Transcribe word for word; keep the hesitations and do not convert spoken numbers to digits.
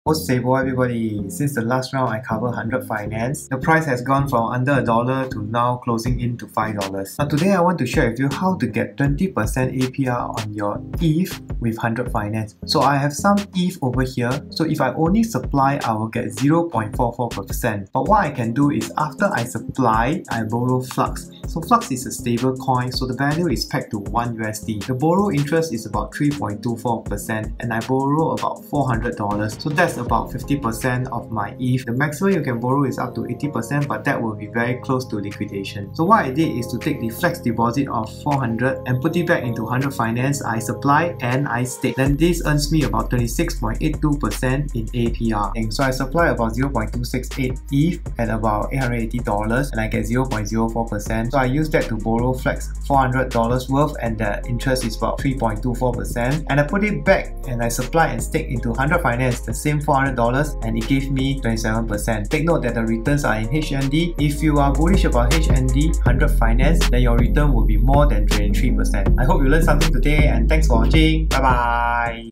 What's stable, everybody? Since the last round I covered one hundred finance, the price has gone from under a dollar to now closing in to five dollars. Now today I want to share with you how to get twenty percent A P R on your E T H with one hundred finance. So I have some E T H over here, so if I only supply, I will get zero point four four percent. But what I can do is after I supply, I borrow FRAX. So FRAX is a stable coin, so the value is pegged to one U S D. The borrow interest is about three point two four percent and I borrow about four hundred dollars. So that's about fifty percent of my E T H. The maximum you can borrow is up to eighty percent, but that will be very close to liquidation. So what I did is to take the flex deposit of four hundred and put it back into one hundred finance. I supply and I stake. Then this earns me about twenty-six point eight two percent in A P R. And so I supply about zero point two six eight E T H at about eight hundred eighty dollars and I get zero point zero four percent. So I use that to borrow flex four hundred dollars worth and the interest is about three point two four percent. And I put it back and I supply and stake into one hundred finance, the same four hundred dollars, and it gave me twenty-seven percent. Take note that the returns are in H N D. If you are bullish about H N D one hundred finance, then your return will be more than twenty-three percent. I hope you learned something today and thanks for watching. Bye bye.